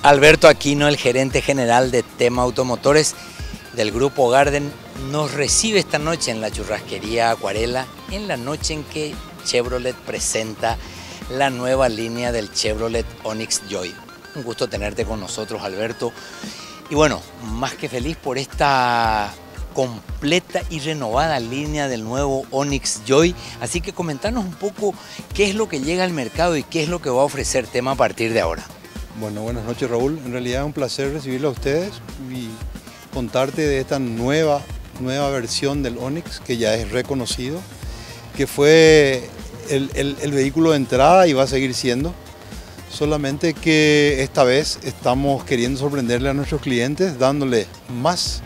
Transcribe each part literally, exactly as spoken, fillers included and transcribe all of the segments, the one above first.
Alberto Aquino, el gerente general de Tema Automotores del Grupo Garden, nos recibe esta noche en la churrasquería Acuarela, en la noche en que Chevrolet presenta la nueva línea del Chevrolet Onix Joy. Un gusto tenerte con nosotros, Alberto. Y bueno, más que feliz por esta completa y renovada línea del nuevo Onix Joy. Así que comentanos un poco qué es lo que llega al mercado y qué es lo que va a ofrecer Tema a partir de ahora. Bueno, buenas noches, Raúl. En realidad es un placer recibirlo a ustedes y contarte de esta nueva, nueva versión del Onix, que ya es reconocido, que fue el, el, el vehículo de entrada y va a seguir siendo. Solamente que esta vez estamos queriendo sorprenderle a nuestros clientes dándole más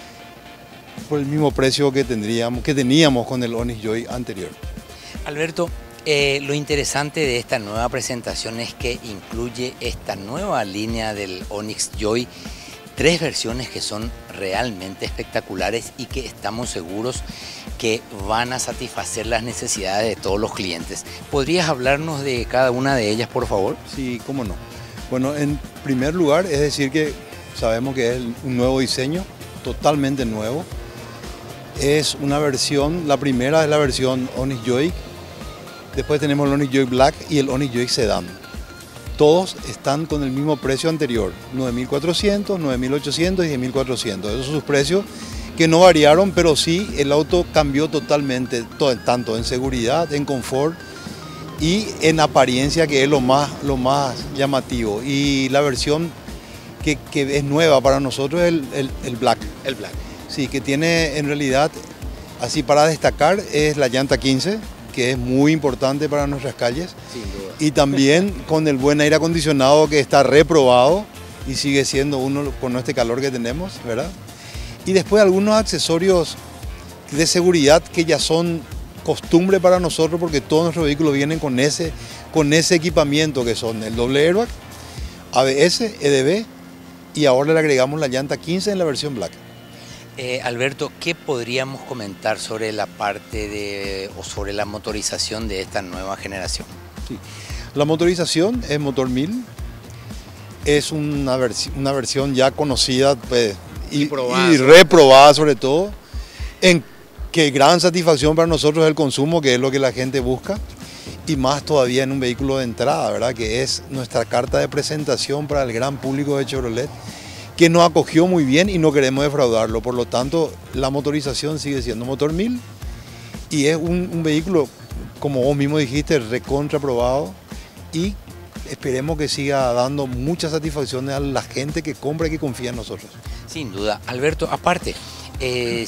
por el mismo precio que, tendríamos, que teníamos con el Onix Joy anterior. Alberto, eh, lo interesante de esta nueva presentación es que incluye esta nueva línea del Onix Joy, tres versiones que son realmente espectaculares y que estamos seguros que van a satisfacer las necesidades de todos los clientes. ¿Podrías hablarnos de cada una de ellas, por favor? Sí, cómo no. Bueno, en primer lugar, es decir que sabemos que es un nuevo diseño, totalmente nuevo. Es una versión, la primera es la versión Onix Joy, después tenemos el Onix Joy Black y el Onix Joy Sedan. Todos están con el mismo precio anterior, nueve mil cuatrocientos, nueve mil ochocientos y diez mil cuatrocientos. Esos son sus precios que no variaron, pero sí el auto cambió totalmente, todo, tanto en seguridad, en confort y en apariencia, que es lo más, lo más llamativo. Y la versión que, que es nueva para nosotros es el, el, el Black. El Black. Sí, que tiene en realidad, así para destacar, es la llanta quince, que es muy importante para nuestras calles. Sin duda. Y también con el buen aire acondicionado que está reprobado y sigue siendo uno con este calor que tenemos, ¿verdad? Y después algunos accesorios de seguridad que ya son costumbre para nosotros, porque todos nuestros vehículos vienen con ese, con ese equipamiento, que son el doble airbag, A B S, E D B, y ahora le agregamos la llanta quince en la versión Black. Eh, Alberto, ¿qué podríamos comentar sobre la parte de o sobre la motorización de esta nueva generación? Sí. La motorización es motor mil, es una, vers una versión ya conocida, pues, y, y reprobada sobre todo, en que gran satisfacción para nosotros es el consumo, que es lo que la gente busca, y más todavía en un vehículo de entrada, ¿verdad? Que es nuestra carta de presentación para el gran público de Chevrolet, que nos acogió muy bien y no queremos defraudarlo. Por lo tanto, la motorización sigue siendo motor mil y es un, un vehículo, como vos mismo dijiste, recontra aprobado, y esperemos que siga dando muchas satisfacciones a la gente que compra y que confía en nosotros. Sin duda. Alberto, aparte, eh,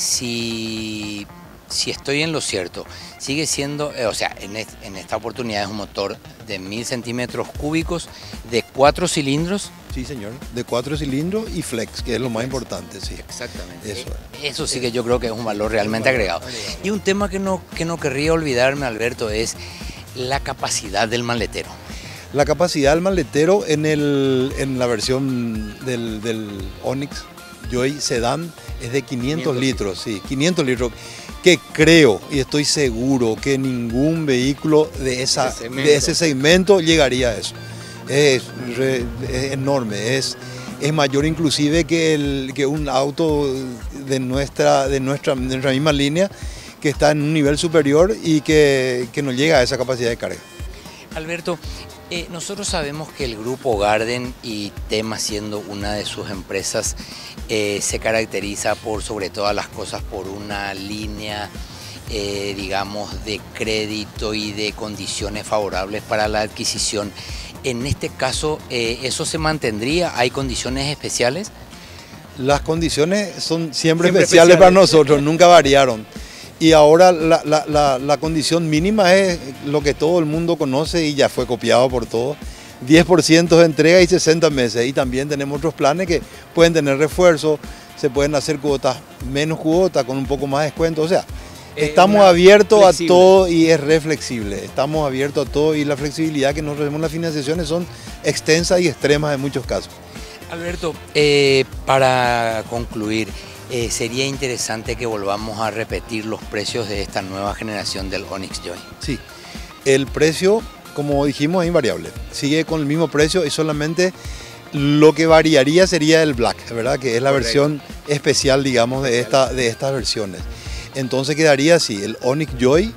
si, si estoy en lo cierto, sigue siendo, eh, o sea, en, est en esta oportunidad es un motor de mil centímetros cúbicos, de cuatro cilindros. Sí, señor, de cuatro cilindros y flex, que es lo más importante, sí. Exactamente. Eso, Eso sí que yo creo que es un valor realmente agregado. Y un tema que no, que no querría olvidarme, Alberto, es la capacidad del maletero. La capacidad del maletero en, el, en la versión del, del Onix Joy Sedan es de quinientos litros, sí, quinientos litros, que creo y estoy seguro que ningún vehículo de, esa, ese de ese segmento llegaría a eso. Es, re, es enorme, es, es mayor inclusive que, el, que un auto de nuestra, de, nuestra, de nuestra misma línea, que está en un nivel superior y que, que no llega a esa capacidad de carga. Alberto, eh, nosotros sabemos que el Grupo Garden, y Tema siendo una de sus empresas, eh, se caracteriza por sobre todas las cosas por una línea eh, digamos de crédito y de condiciones favorables para la adquisición. En este caso, eh, ¿eso se mantendría? ¿Hay condiciones especiales? Las condiciones son siempre, siempre especiales, especiales para nosotros, nunca variaron. Y ahora la, la, la, la condición mínima es lo que todo el mundo conoce y ya fue copiado por todos. diez por ciento de entrega y sesenta meses. Y también tenemos otros planes que pueden tener refuerzo, se pueden hacer cuotas, menos cuotas, con un poco más de descuento. O sea, estamos abiertos flexible. a todo y es re flexible. Estamos abiertos a todo y la flexibilidad que nosotros tenemos en las financiaciones son extensas y extremas en muchos casos. Alberto, eh, para concluir, eh, sería interesante que volvamos a repetir los precios de esta nueva generación del Onix Joy. Sí, el precio, como dijimos, es invariable. Sigue con el mismo precio y solamente Lo que variaría sería el Black, ¿verdad? Que es la Correcto. versión especial, digamos, de, esta, de estas versiones. Entonces quedaría así, el Onix Joy,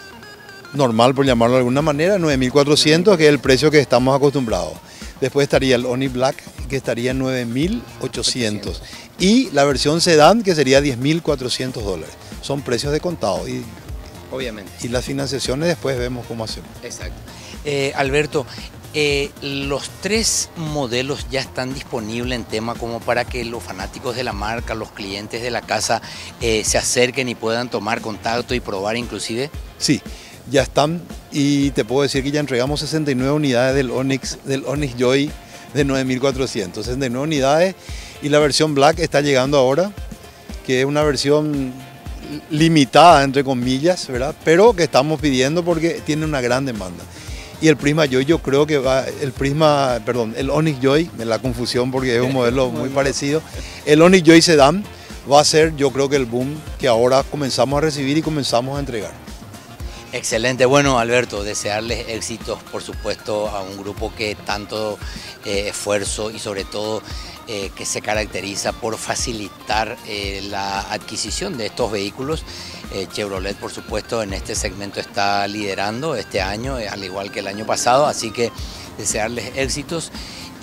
normal por llamarlo de alguna manera, nueve mil cuatrocientos, que es el precio que estamos acostumbrados. Después estaría el Onix Black, que estaría en nueve mil ochocientos. Y la versión sedán, que sería diez mil cuatrocientos dólares. Son precios de contado. Y, Obviamente. y las financiaciones después vemos cómo hacemos. Exacto. Eh, Alberto, eh, los tres modelos ya están disponibles en tema como para que los fanáticos de la marca, los clientes de la casa eh, se acerquen y puedan tomar contacto y probar inclusive. Sí, ya están y te puedo decir que ya entregamos sesenta y nueve unidades del Onix, del Onix Joy de nueve mil cuatrocientos, sesenta y nueve unidades, y la versión Black está llegando ahora, que es una versión limitada entre comillas, ¿verdad? Pero que estamos pidiendo porque tiene una gran demanda. Y el Prisma Joy yo creo que va, el Prisma, perdón, el Onix Joy, me la confusión porque es un modelo muy parecido, el Onix Joy Sedán va a ser yo creo que el boom que ahora comenzamos a recibir y comenzamos a entregar. Excelente, bueno Alberto, desearles éxitos por supuesto a un grupo que tanto eh, esfuerzo y sobre todo eh, que se caracteriza por facilitar eh, la adquisición de estos vehículos. Eh, Chevrolet por supuesto en este segmento está liderando este año, eh, al igual que el año pasado, así que desearles éxitos.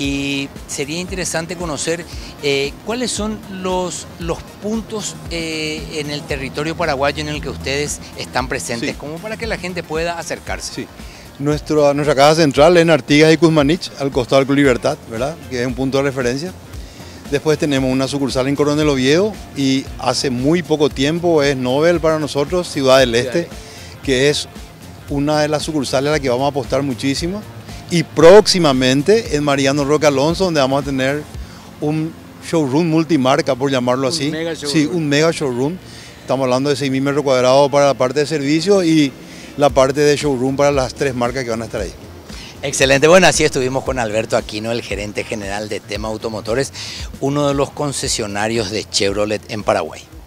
Y sería interesante conocer eh, cuáles son los, los puntos eh, en el territorio paraguayo en el que ustedes están presentes, sí, como para que la gente pueda acercarse. Sí. Nuestro, nuestra casa central es en Artigas y Kuzmanich, al costado del Club Libertad, ¿verdad? Que es un punto de referencia. Después tenemos una sucursal en Coronel Oviedo y hace muy poco tiempo es Nobel para nosotros, Ciudad del Este, que es una de las sucursales a la que vamos a apostar muchísimo. Y próximamente en Mariano Roque Alonso, donde vamos a tener un showroom multimarca, por llamarlo así. Un mega showroom. Sí, un mega showroom. Estamos hablando de seis mil metros cuadrados para la parte de servicio y la parte de showroom para las tres marcas que van a estar ahí. Excelente, bueno, así estuvimos con Alberto Aquino, el gerente general de Tema Automotores, uno de los concesionarios de Chevrolet en Paraguay.